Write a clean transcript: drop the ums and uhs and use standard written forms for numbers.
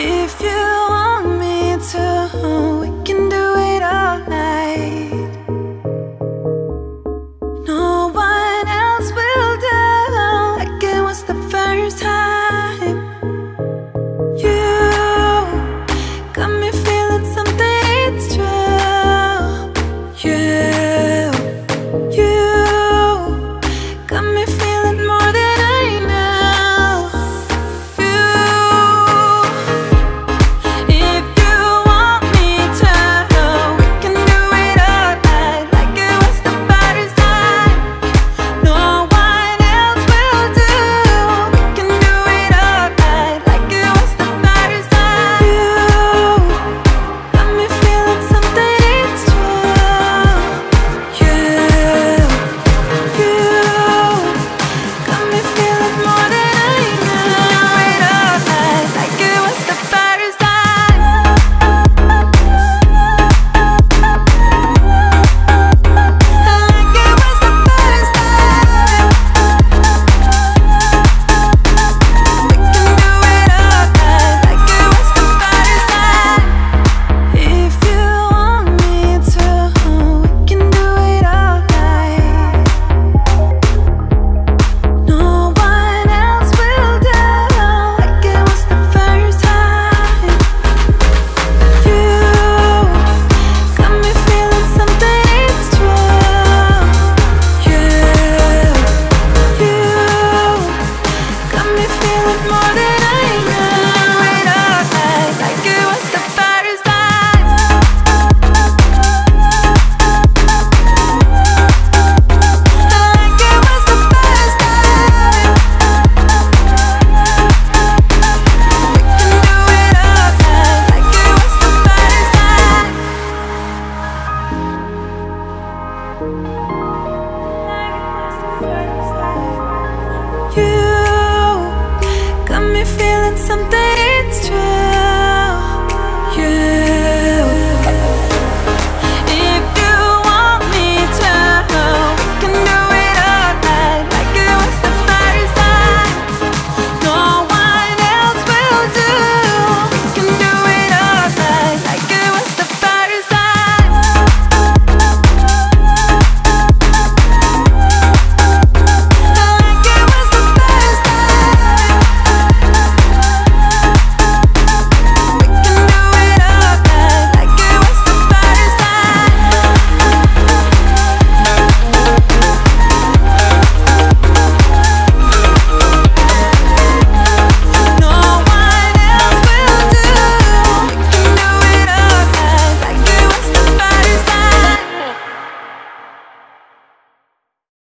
If you want me to, we can do it all night. No one else will do like it was the first time. You got me feeling something, it's true. You got me feeling more than I know. If you want me to, we can do it all night like it was the first time. No one else will do. We can do it all night like it was the first time. You got me feeling something, it's true. You got me feeling more than I know. Do it all night like it was the first time. Like it was the first time. We can do it all night like it was the first time. If you want me to, we can do it all night. No one else will do like it was the first time. You got me feeling something, it's true. You got me feeling more than I know. Do it all night like it was the first time. Like it was the first time. We can do it all night like it was the first time. You got me feeling something, it's true.